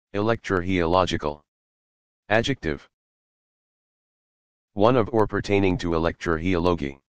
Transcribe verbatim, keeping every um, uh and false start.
Electrorheological. Adjective. One of or pertaining to electrorheology.